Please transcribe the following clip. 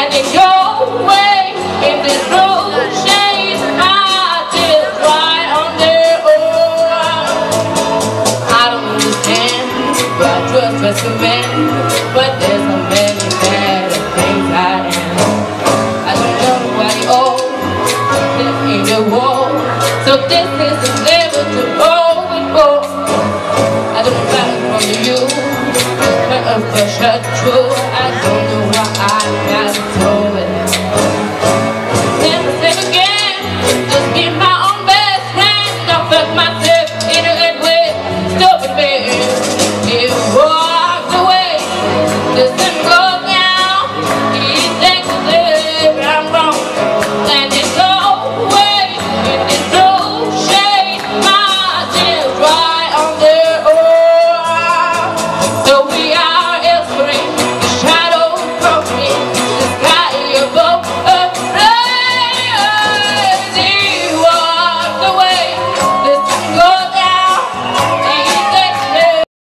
standing your way in this road shade. My tears dry on their own. I don't understand why I trust a man, but there's so many bad things I am. I don't know why you all left in the wall. So this is